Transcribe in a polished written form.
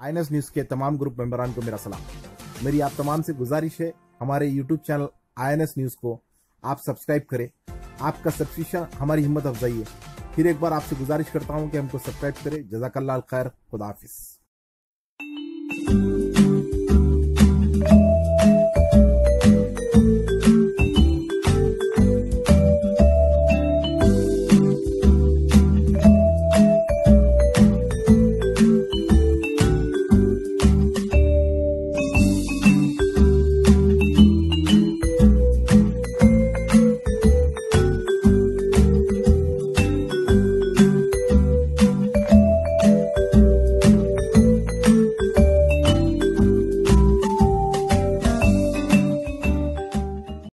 INS news के तमाम group मेंबरान को मेरा सलाम। मेरी आप तमाम से गुजारिश है, हमारे यूट्यूब चैनल आईएनएस न्यूज को आप सब्सक्राइब करें। आपका सब्सक्रिप्शन हमारी हिम्मत अफजाई है। फिर एक बार आपसे गुजारिश करता हूं कि हमको सब्सक्राइब करें। जज़ाकल्लाह खैर, खुदा हाफिज।